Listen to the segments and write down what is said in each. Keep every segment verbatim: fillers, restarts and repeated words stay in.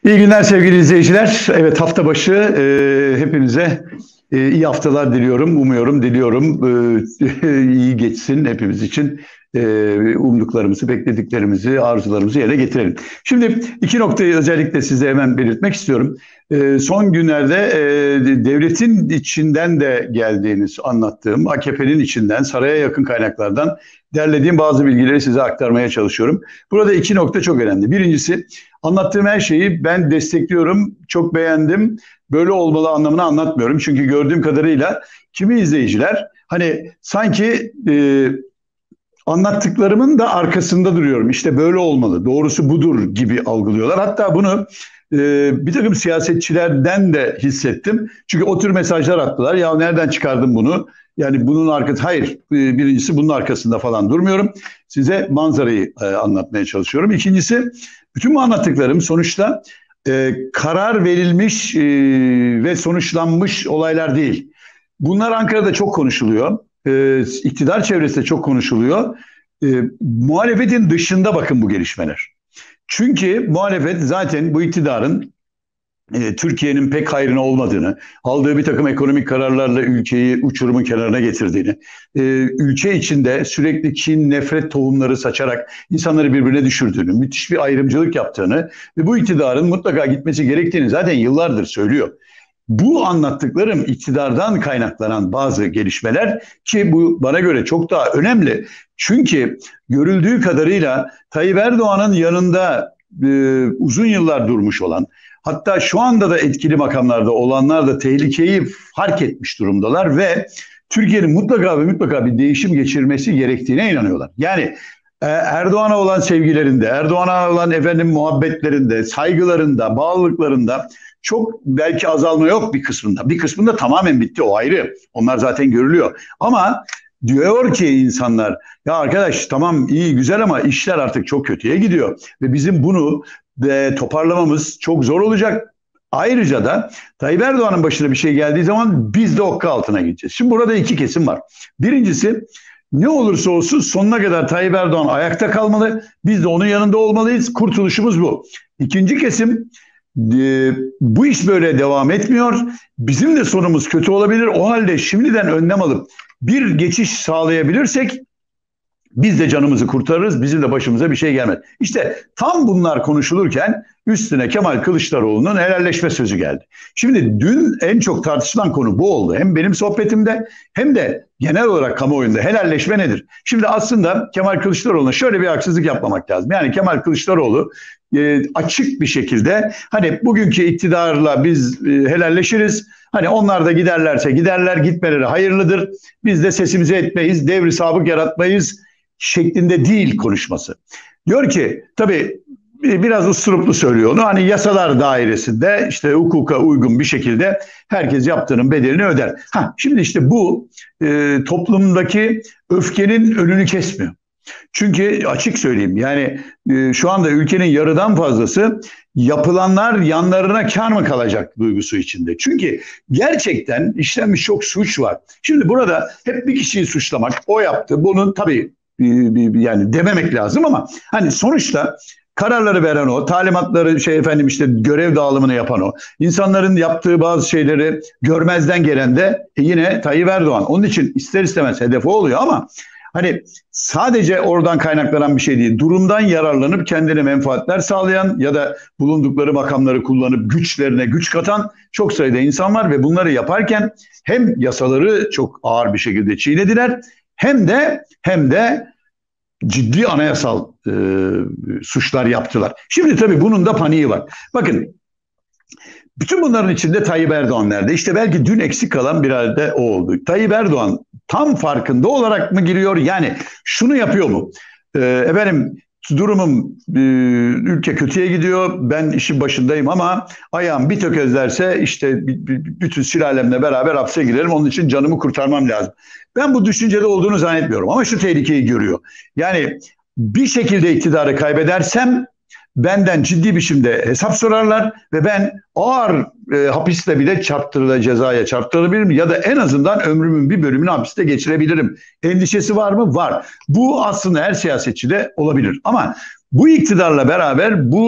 İyi günler sevgili izleyiciler. Evet, hafta başı e, hepinize e, iyi haftalar diliyorum. Umuyorum, diliyorum e, iyi geçsin hepimiz için. E, umduklarımızı, beklediklerimizi, arzularımızı yerine getirelim. Şimdi iki noktayı özellikle size hemen belirtmek istiyorum. E, son günlerde e, devletin içinden de geldiğiniz anlattığım, A K P'nin içinden, saraya yakın kaynaklardan derlediğim bazı bilgileri size aktarmaya çalışıyorum. Burada iki nokta çok önemli. Birincisi, anlattığım her şeyi ben destekliyorum, çok beğendim, böyle olmalı anlamını anlatmıyorum. Çünkü gördüğüm kadarıyla kimi izleyiciler hani sanki e, anlattıklarımın da arkasında duruyorum. İşte böyle olmalı, doğrusu budur gibi algılıyorlar. Hatta bunu e, bir takım siyasetçilerden de hissettim. Çünkü o tür mesajlar attılar. Ya nereden çıkardın bunu? Yani bunun arkası, hayır, e, birincisi bunun arkasında falan durmuyorum. Size manzarayı e, anlatmaya çalışıyorum. İkincisi, bütün bu anlattıklarım sonuçta e, karar verilmiş e, ve sonuçlanmış olaylar değil. Bunlar Ankara'da çok konuşuluyor. E, iktidar çevresinde çok konuşuluyor. E, muhalefetin dışında bakın bu gelişmeler. Çünkü muhalefet zaten bu iktidarın e, Türkiye'nin pek hayrına olmadığını, aldığı bir takım ekonomik kararlarla ülkeyi uçurumun kenarına getirdiğini, e, ülke içinde sürekli kin, nefret tohumları saçarak insanları birbirine düşürdüğünü, müthiş bir ayrımcılık yaptığını ve bu iktidarın mutlaka gitmesi gerektiğini zaten yıllardır söylüyor. Bu anlattıklarım iktidardan kaynaklanan bazı gelişmeler ki bu bana göre çok daha önemli. Çünkü görüldüğü kadarıyla Tayyip Erdoğan'ın yanında e, uzun yıllar durmuş olan, hatta şu anda da etkili makamlarda olanlar da tehlikeyi fark etmiş durumdalar ve Türkiye'nin mutlaka ve mutlaka bir değişim geçirmesi gerektiğine inanıyorlar. Yani Erdoğan'a olan sevgilerinde, Erdoğan'a olan efendim muhabbetlerinde, saygılarında, bağlılıklarında çok belki azalma yok bir kısmında. Bir kısmında tamamen bitti, o ayrı. Onlar zaten görülüyor. Ama diyor ki insanlar, ya arkadaş tamam iyi güzel ama işler artık çok kötüye gidiyor. Ve bizim bunu e, toparlamamız çok zor olacak. Ayrıca da Tayyip Erdoğan'ın başına bir şey geldiği zaman biz de okka altına gideceğiz. Şimdi burada iki kesim var. Birincisi, ne olursa olsun sonuna kadar Tayyip Erdoğan ayakta kalmalı. Biz de onun yanında olmalıyız. Kurtuluşumuz bu. İkinci kesim, e, bu iş böyle devam etmiyor. Bizim de sonumuz kötü olabilir. O halde şimdiden önlem alıp bir geçiş sağlayabilirsek biz de canımızı kurtarırız. Bizim de başımıza bir şey gelmez. İşte tam bunlar konuşulurken üstüne Kemal Kılıçdaroğlu'nun helalleşme sözü geldi. Şimdi dün en çok tartışılan konu bu oldu. Hem benim sohbetimde hem de genel olarak kamuoyunda helalleşme nedir? Şimdi aslında Kemal Kılıçdaroğlu'na şöyle bir haksızlık yapmamak lazım. Yani Kemal Kılıçdaroğlu e, açık bir şekilde hani bugünkü iktidarla biz e, helalleşiriz. Hani onlar da giderlerse giderler, gitmeleri hayırlıdır. Biz de sesimizi etmeyiz, devri sabık yaratmayız şeklinde değil konuşması. Diyor ki tabii biraz usturuplu söylüyor onu. Hani yasalar dairesinde işte hukuka uygun bir şekilde herkes yaptığının bedelini öder. Ha, şimdi işte bu e, toplumdaki öfkenin önünü kesmiyor. Çünkü açık söyleyeyim yani e, şu anda ülkenin yarıdan fazlası yapılanlar yanlarına kar mı kalacak duygusu içinde. Çünkü gerçekten işlenmiş çok suç var. Şimdi burada hep bir kişiyi suçlamak, o yaptı, bunun tabii yani dememek lazım ama hani sonuçta kararları veren o, talimatları şey efendim işte görev dağılımını yapan o, insanların yaptığı bazı şeyleri görmezden gelen de e, yine Tayyip Erdoğan. Onun için ister istemez hedef oluyor ama hani sadece oradan kaynaklanan bir şey değil. Durumdan yararlanıp kendine menfaatler sağlayan ya da bulundukları makamları kullanıp güçlerine güç katan çok sayıda insan var ve bunları yaparken hem yasaları çok ağır bir şekilde çiğnediler, hem de hem de ciddi anayasal e, suçlar yaptılar. Şimdi tabii bunun da paniği var. Bakın, bütün bunların içinde Tayyip Erdoğan nerede? İşte belki dün eksik kalan bir halde o oldu. Tayyip Erdoğan tam farkında olarak mı giriyor? Yani şunu yapıyor mu? E, efendim durumum, e, ülke kötüye gidiyor, ben işin başındayım ama ayağım bir tökezlerse işte b- b- bütün sülalemle beraber hapse girerim, onun için canımı kurtarmam lazım. Ben bu düşüncede olduğunu zannetmiyorum ama şu tehlikeyi görüyor. Yani bir şekilde iktidarı kaybedersem benden ciddi biçimde hesap sorarlar ve ben ağır e, hapisle bile çarptırılır, cezaya çarptırılabilirim ya da en azından ömrümün bir bölümünü hapiste geçirebilirim. Endişesi var mı? Var. Bu aslında her siyasetçide olabilir ama bu iktidarla beraber bu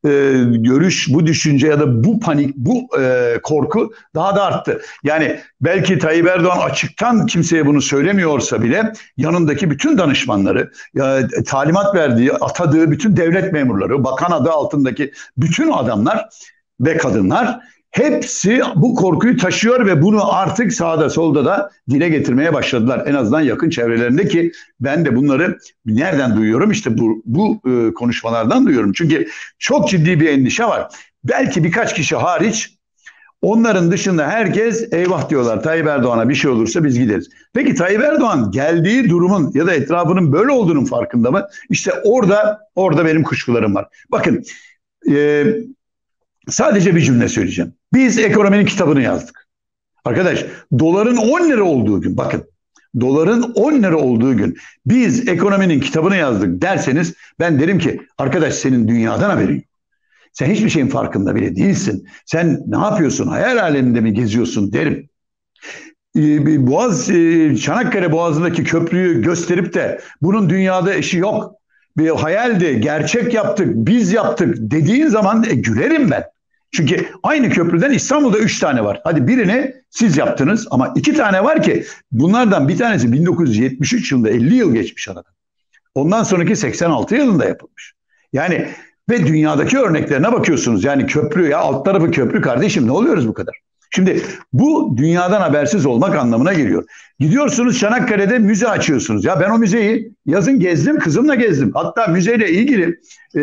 e, görüş, bu düşünce ya da bu panik, bu e, korku daha da arttı. Yani belki Tayyip Erdoğan açıktan kimseye bunu söylemiyorsa bile yanındaki bütün danışmanları, ya, talimat verdiği, atadığı bütün devlet memurları, bakan adı altındaki bütün adamlar ve kadınlar hepsi bu korkuyu taşıyor ve bunu artık sağda solda da dile getirmeye başladılar. En azından yakın çevrelerinde, ki ben de bunları nereden duyuyorum? İşte bu, bu e, konuşmalardan duyuyorum. Çünkü çok ciddi bir endişe var. Belki birkaç kişi hariç, onların dışında herkes eyvah diyorlar, Tayyip Erdoğan'a bir şey olursa biz gideriz. Peki Tayyip Erdoğan geldiği durumun ya da etrafının böyle olduğunun farkında mı? İşte orada orada benim kuşkularım var. Bakın, e, sadece bir cümle söyleyeceğim. Biz ekonominin kitabını yazdık. Arkadaş, doların on lira olduğu gün, bakın, doların on lira olduğu gün biz ekonominin kitabını yazdık derseniz, ben derim ki arkadaş, senin dünyadan haberin yok. Sen hiçbir şeyin farkında bile değilsin. Sen ne yapıyorsun? Hayal aleminde mi geziyorsun derim. Ee, Boğaz, e, Çanakkale Boğazı'ndaki köprüyü gösterip de bunun dünyada eşi yok, bir hayaldi, gerçek yaptık, biz yaptık dediğin zaman e, gülerim ben. Çünkü aynı köprüden İstanbul'da üç tane var. Hadi birini siz yaptınız ama iki tane var ki bunlardan bir tanesi bin dokuz yüz yetmiş üç yılında, elli yıl geçmiş arada. Ondan sonraki seksen altı yılında yapılmış. Yani ve dünyadaki örneklerine bakıyorsunuz. Yani köprü, ya alt tarafı köprü kardeşim, ne oluyoruz bu kadar? Şimdi bu dünyadan habersiz olmak anlamına geliyor. Gidiyorsunuz Çanakkale'de müze açıyorsunuz. Ya ben o müzeyi yazın gezdim, kızımla gezdim. Hatta müzeyle ilgili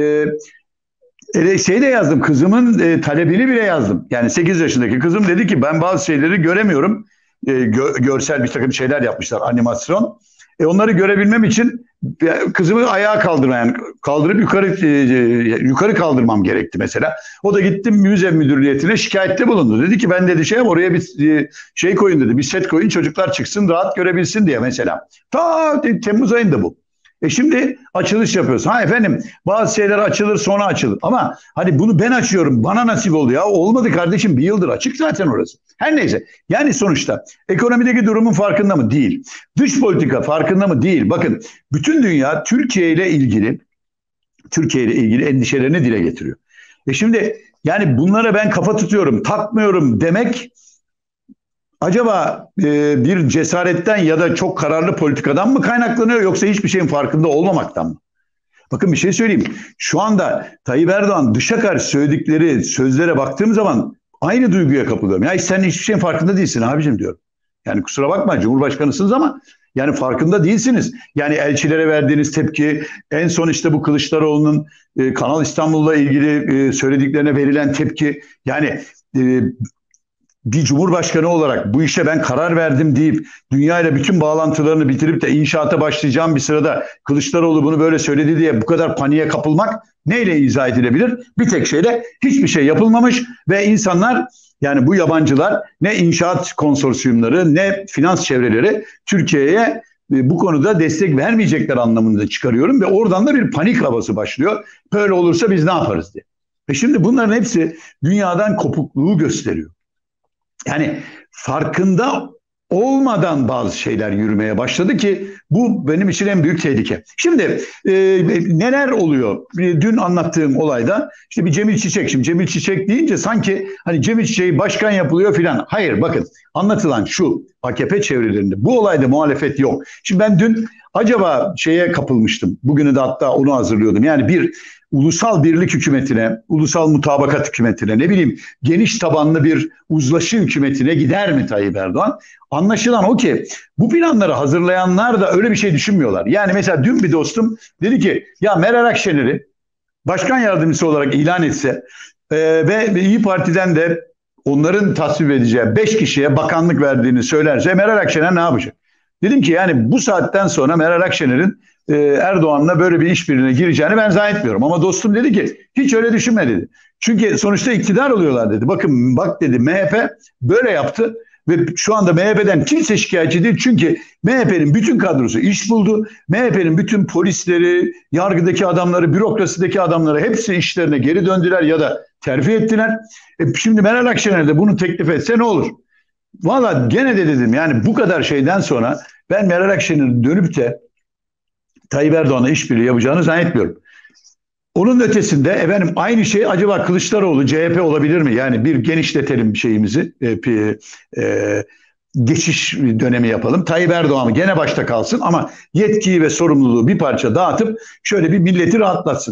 e, şey de yazdım, kızımın e, talebini bile yazdım. Yani sekiz yaşındaki kızım dedi ki ben bazı şeyleri göremiyorum. E, gö görsel bir takım şeyler yapmışlar, animasyon. E, onları görebilmem için kızımı ayağa kaldırmam, yani kaldırıp yukarı e, yukarı kaldırmam gerekti mesela. O da gittim müze müdüriyetine şikayette bulundu. Dedi ki ben dedi şey oraya bir e, şey koyun dedi. Bir set koyun, çocuklar çıksın rahat görebilsin diye mesela. Ta Temmuz ayında bu. E şimdi açılış yapıyoruz. Ha efendim, bazı şeyler açılır sonra açılır. Ama hani bunu ben açıyorum, bana nasip oldu ya. Olmadı kardeşim, bir yıldır açık zaten orası. Her neyse, yani sonuçta ekonomideki durumun farkında mı? Değil. Dış politika farkında mı? Değil. Bakın, bütün dünya Türkiye ile ilgili Türkiye ile ilgili endişelerini dile getiriyor. E şimdi yani bunlara ben kafa tutuyorum, takmıyorum demek acaba e, bir cesaretten ya da çok kararlı politikadan mı kaynaklanıyor, yoksa hiçbir şeyin farkında olmamaktan mı? Bakın bir şey söyleyeyim. Şu anda Tayyip Erdoğan dışa karşı söyledikleri sözlere baktığım zaman aynı duyguya kapılıyorum. Ya sen hiçbir şeyin farkında değilsin abicim diyorum. Yani kusura bakma, Cumhurbaşkanısınız ama yani farkında değilsiniz. Yani elçilere verdiğiniz tepki, en son işte bu Kılıçdaroğlu'nun e, Kanal İstanbul'la ilgili e, söylediklerine verilen tepki, yani e, bir cumhurbaşkanı olarak bu işe ben karar verdim deyip dünyayla bütün bağlantılarını bitirip de inşaata başlayacağım bir sırada Kılıçdaroğlu bunu böyle söyledi diye bu kadar paniğe kapılmak neyle izah edilebilir? Bir tek şeyle, hiçbir şey yapılmamış ve insanlar, yani bu yabancılar, ne inşaat konsorsiyumları ne finans çevreleri Türkiye'ye bu konuda destek vermeyecekler anlamında çıkarıyorum ve oradan da bir panik havası başlıyor. Böyle olursa biz ne yaparız diye. Ve şimdi bunların hepsi dünyadan kopukluğu gösteriyor. Yani farkında olmadan bazı şeyler yürümeye başladı ki bu benim için en büyük tehlike. Şimdi e, neler oluyor? Dün anlattığım olayda işte bir Cemil Çiçek. Şimdi Cemil Çiçek deyince sanki hani Cemil Çiçek'i başkan yapılıyor filan. Hayır, bakın, anlatılan şu: A K P çevrelerinde bu olayda muhalefet yok. Şimdi ben dün acaba şeye kapılmıştım. Bugünü de hatta onu hazırlıyordum. Yani bir ulusal birlik hükümetine, ulusal mutabakat hükümetine, ne bileyim geniş tabanlı bir uzlaşı hükümetine gider mi Tayyip Erdoğan? Anlaşılan o ki bu planları hazırlayanlar da öyle bir şey düşünmüyorlar. Yani mesela dün bir dostum dedi ki ya Meral Akşener'i başkan yardımcısı olarak ilan etse e, ve İyi Parti'den de onların tasvip edeceği beş kişiye bakanlık verdiğini söylerse Meral Akşener ne yapacak? Dedim ki yani bu saatten sonra Meral Akşener'in e, Erdoğan'la böyle bir işbirliğine gireceğini ben zannetmiyorum. Ama dostum dedi ki hiç öyle düşünme dedi. Çünkü sonuçta iktidar oluyorlar dedi. Bakın bak dedi, M H P böyle yaptı ve şu anda M H P'den kimse şikayetçi değil. Çünkü M H P'nin bütün kadrosu iş buldu. M H P'nin bütün polisleri, yargıdaki adamları, bürokrasideki adamları hepsi işlerine geri döndüler ya da terfi ettiler. E şimdi Meral Akşener de bunu teklif etse ne olur? Valla gene de dedim, yani bu kadar şeyden sonra ben Meral Akşener'in dönüp de Tayyip Erdoğan'la işbirliği yapacağını zannetmiyorum. Onun ötesinde efendim aynı şey acaba Kılıçdaroğlu C H P olabilir mi? Yani bir genişletelim şeyimizi. E, e, geçiş dönemi yapalım. Tayyip Erdoğan mı gene başta kalsın ama yetkiyi ve sorumluluğu bir parça dağıtıp şöyle bir milleti rahatlatsın.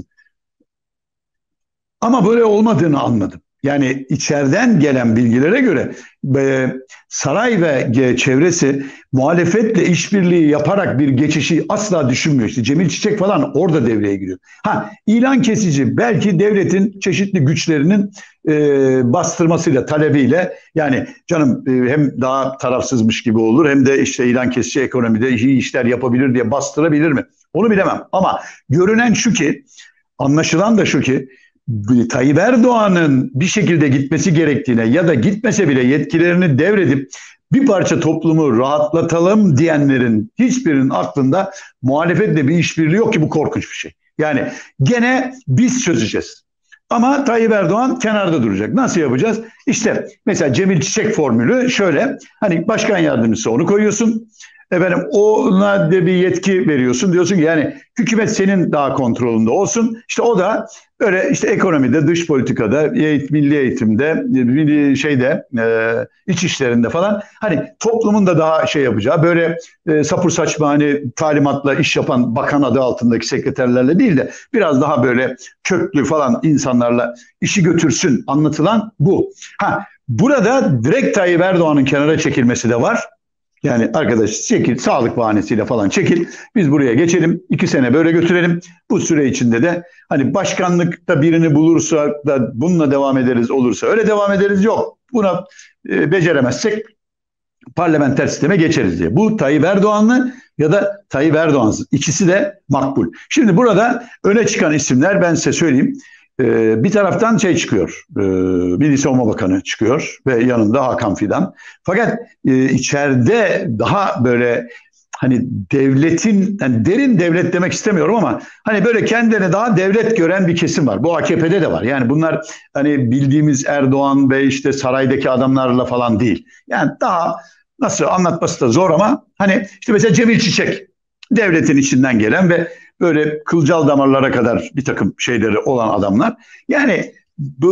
Ama böyle olmadığını anladım. Yani içeriden gelen bilgilere göre e, saray ve e, çevresi muhalefetle işbirliği yaparak bir geçişi asla düşünmüyor. İşte Cemil Çiçek falan orada devreye giriyor. Ha, ilan kesici belki devletin çeşitli güçlerinin e, bastırmasıyla, talebiyle, yani canım e, hem daha tarafsızmış gibi olur hem de işte ilan kesici ekonomide iyi işler yapabilir diye bastırabilir mi? Onu bilemem. Ama görünen şu ki, anlaşılan da şu ki, Tayyip Erdoğan'ın bir şekilde gitmesi gerektiğine ya da gitmese bile yetkilerini devredip bir parça toplumu rahatlatalım diyenlerin hiçbirinin aklında muhalefetle bir işbirliği yok ki bu korkunç bir şey. Yani gene biz çözeceğiz. Ama Tayyip Erdoğan kenarda duracak. Nasıl yapacağız? İşte mesela Cemil Çiçek formülü şöyle. Hani başkan yardımcısı onu koyuyorsun. Efendim ona de bir yetki veriyorsun. Diyorsun ki yani hükümet senin daha kontrolünde olsun. İşte o da böyle işte ekonomide, dış politikada, milli eğitimde, milli şeyde, e, iç işlerinde falan hani toplumun da daha şey yapacağı böyle e, sapur saçma hani talimatla iş yapan bakan adı altındaki sekreterlerle değil de biraz daha böyle köklü falan insanlarla işi götürsün, anlatılan bu. Ha, burada direkt Tayyip Erdoğan'ın kenara çekilmesi de var. Yani arkadaş çekil, sağlık bahanesiyle falan çekil. Biz buraya geçelim. iki sene böyle götürelim. Bu süre içinde de hani başkanlıkta birini bulursa da bununla devam ederiz, olursa öyle devam ederiz. Yok, buna e, beceremezsek parlamenter sisteme geçeriz diye. Bu Tayyip Erdoğanlı ya da Tayyip Erdoğansız. İkisi de makbul. Şimdi burada öne çıkan isimler ben size söyleyeyim. Ee, bir taraftan şey çıkıyor, e, Milli Savunma Bakanı çıkıyor ve yanında Hakan Fidan. Fakat e, içeride daha böyle hani devletin, yani derin devlet demek istemiyorum ama hani böyle kendine daha devlet gören bir kesim var. Bu A K P'de de var. Yani bunlar hani bildiğimiz Erdoğan ve işte saraydaki adamlarla falan değil. Yani daha nasıl anlatması da zor ama hani işte mesela Cemil Çiçek devletin içinden gelen ve böyle kılcal damarlara kadar bir takım şeyleri olan adamlar. Yani bu,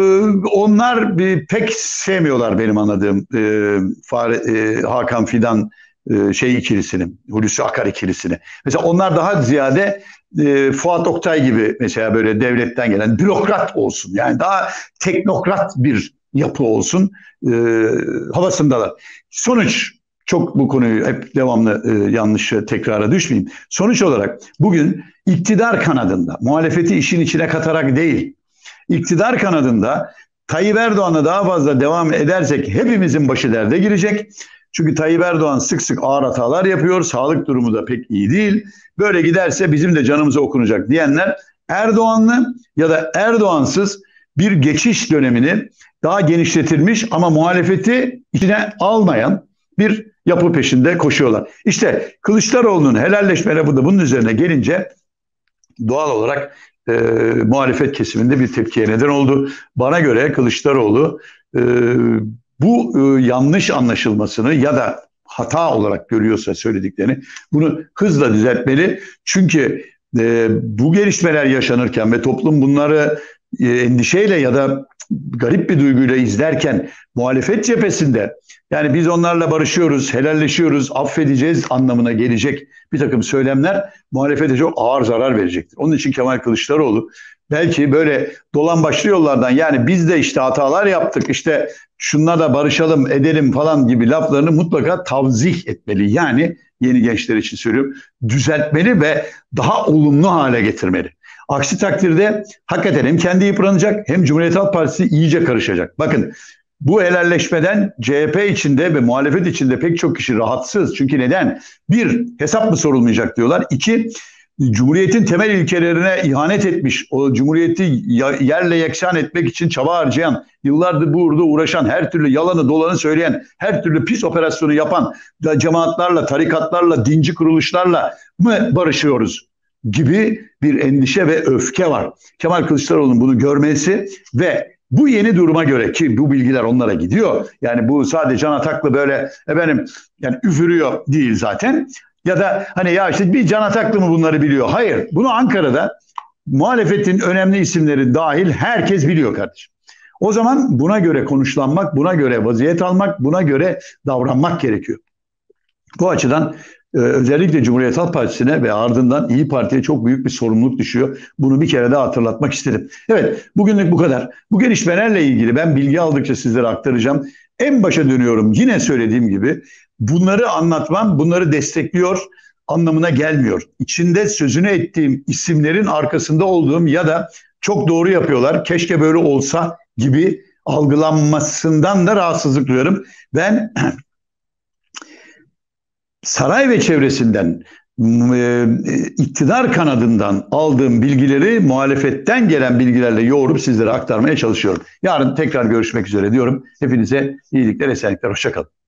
onlar bir, pek sevmiyorlar benim anladığım e, Fare, e, Hakan Fidan e, şey ikilisini, Hulusi Akar ikilisini. Mesela onlar daha ziyade e, Fuat Oktay gibi mesela böyle devletten gelen bürokrat olsun. Yani daha teknokrat bir yapı olsun e, havasındalar. Sonuç, çok bu konuyu hep devamlı e, yanlış tekrara düşmeyeyim. Sonuç olarak bugün iktidar kanadında, muhalefeti işin içine katarak değil, iktidar kanadında Tayyip Erdoğan'a daha fazla devam edersek hepimizin başı derde girecek. Çünkü Tayyip Erdoğan sık sık ağır hatalar yapıyor, sağlık durumu da pek iyi değil. Böyle giderse bizim de canımıza okunacak diyenler Erdoğanlı ya da Erdoğansız bir geçiş dönemini daha genişletilmiş ama muhalefeti içine almayan bir yapı peşinde koşuyorlar. İşte Kılıçdaroğlu'nun helalleşme lafı da bunun üzerine gelince doğal olarak e, muhalefet kesiminde bir tepkiye neden oldu. Bana göre Kılıçdaroğlu e, bu e, yanlış anlaşılmasını ya da hata olarak görüyorsa söylediklerini bunu hızla düzeltmeli. Çünkü e, bu gelişmeler yaşanırken ve toplum bunları e, endişeyle ya da garip bir duyguyla izlerken muhalefet cephesinde yani biz onlarla barışıyoruz, helalleşiyoruz, affedeceğiz anlamına gelecek bir takım söylemler muhalefete çok ağır zarar verecektir. Onun için Kemal Kılıçdaroğlu belki böyle dolan başlı yollardan yani biz de işte hatalar yaptık, işte şunlarla barışalım edelim falan gibi laflarını mutlaka tavzih etmeli. Yani yeni gençler için söylüyorum, düzeltmeli ve daha olumlu hale getirmeli. Aksi takdirde hakikaten hem kendi yıpranacak hem Cumhuriyet Halk Partisi iyice karışacak. Bakın bu helalleşmeden C H P içinde ve muhalefet içinde pek çok kişi rahatsız. Çünkü neden? Bir, hesap mı sorulmayacak diyorlar. İki, Cumhuriyet'in temel ilkelerine ihanet etmiş, o Cumhuriyet'i yerle yeksan etmek için çaba harcayan, yıllardır burada uğraşan, her türlü yalanı dolanı söyleyen, her türlü pis operasyonu yapan cemaatlerle, tarikatlarla, dinci kuruluşlarla mı barışıyoruz gibi bir endişe ve öfke var. Kemal Kılıçdaroğlu'nun bunu görmesi ve bu yeni duruma göre ki bu bilgiler onlara gidiyor. Yani bu sadece Can Ataklı böyle efendim yani üfürüyor değil zaten. Ya da hani ya işte bir Can Ataklı mı bunları biliyor? Hayır. Bunu Ankara'da muhalefetin önemli isimleri dahil herkes biliyor kardeşim. O zaman buna göre konuşlanmak, buna göre vaziyet almak, buna göre davranmak gerekiyor. Bu açıdan e, özellikle Cumhuriyet Halk Partisi'ne ve ardından İyi Parti'ye çok büyük bir sorumluluk düşüyor. Bunu bir kere daha hatırlatmak istedim. Evet, bugünlük bu kadar. Bu gelişmelerle ilgili ben bilgi aldıkça sizlere aktaracağım. En başa dönüyorum. Yine söylediğim gibi bunları anlatmam, bunları destekliyor anlamına gelmiyor. İçinde sözünü ettiğim isimlerin arkasında olduğum ya da çok doğru yapıyorlar, keşke böyle olsa gibi algılanmasından da rahatsızlık duyuyorum. Ben saray ve çevresinden, e, iktidar kanadından aldığım bilgileri muhalefetten gelen bilgilerle yoğurup sizlere aktarmaya çalışıyorum. Yarın tekrar görüşmek üzere diyorum. Hepinize iyilikler, esenlikler, hoşça kalın.